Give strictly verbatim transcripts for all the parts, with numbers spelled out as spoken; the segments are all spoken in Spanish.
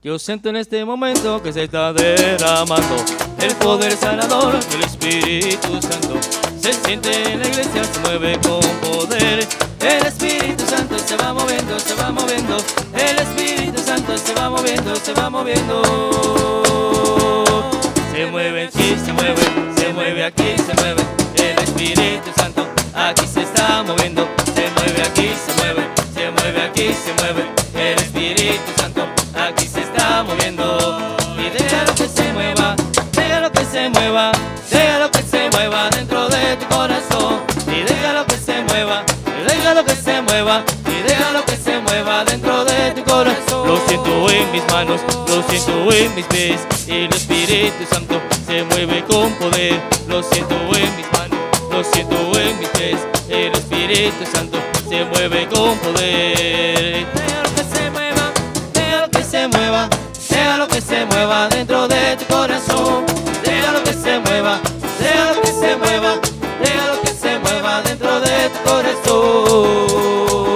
Yo siento en este momento que se está derramando el poder sanador del Espíritu Santo. Se siente en la iglesia, se mueve con poder. El Espíritu Santo se va moviendo, se va moviendo. El Espíritu Santo se va moviendo, se va moviendo. Se mueve aquí, se mueve, se mueve aquí, se mueve. El Espíritu Santo aquí se está moviendo. Se mueve aquí, se mueve, se mueve aquí, se mueve. El Espíritu Santo aquí se está moviendo. Y déjalo que se mueva, déjalo que se mueva, déjalo que se mueva dentro de tu corazón. Y déjalo que se mueva, déjalo que se mueva, y déjalo que se mueva dentro de tu corazón. Lo siento en mis manos, lo siento en mis pies, y el Espíritu Santo se mueve con poder. Lo siento en mis manos, lo siento en mis pies, el Espíritu Santo se mueve con poder. Déjalo que se mueva, déjalo que se mueva, déjalo que se mueva dentro de tu corazón. Déjalo que se mueva, déjalo que se mueva, déjalo que se mueva dentro de tu corazón.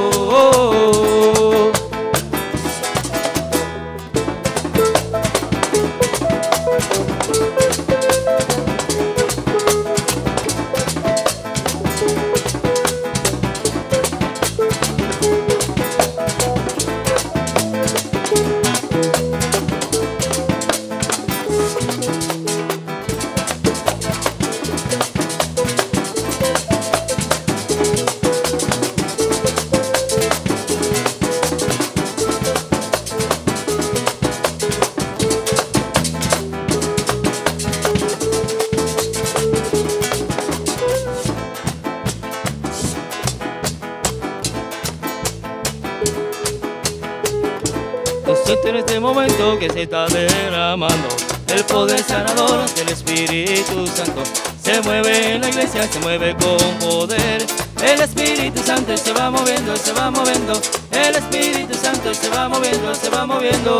Yo siento en este momento que se está derramando el poder sanador del Espíritu Santo. Se mueve en la iglesia, se mueve con poder. El Espíritu Santo se va moviendo, se va moviendo. El Espíritu Santo se va moviendo, se va moviendo.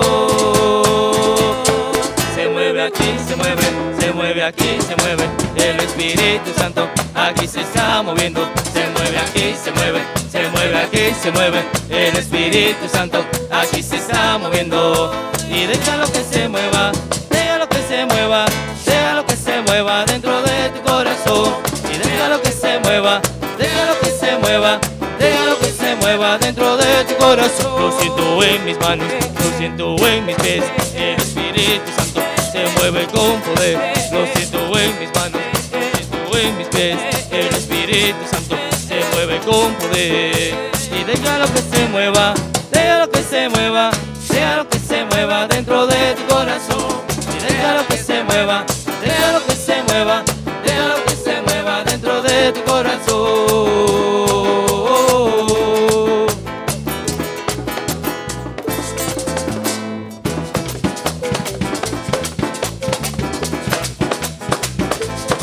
Se mueve aquí, se mueve, se mueve aquí, se mueve. El Espíritu Santo aquí se está moviendo. Se mueve aquí, se mueve, se mueve aquí, se mueve. El Espíritu Santo aquí se está moviendo. Y déjalo que se mueva, déjalo que se mueva, déjalo que se mueva dentro de tu corazón. Y déjalo que se mueva, déjalo que se mueva, déjalo que se mueva dentro de tu corazón. Lo siento en mis manos, lo siento en mis pies, el Espíritu Santo se mueve con poder. Lo siento en mis manos, lo siento en mis pies, el Espíritu Santo se mueve con poder. Y déjalo que se mueva, déjalo que se mueva, déjalo que se mueva dentro de tu corazón. Y déjalo que se mueva, déjalo que se mueva, déjalo que se mueva dentro de tu corazón.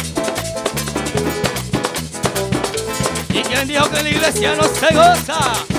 ¿Y quién dijo que la iglesia no se goza?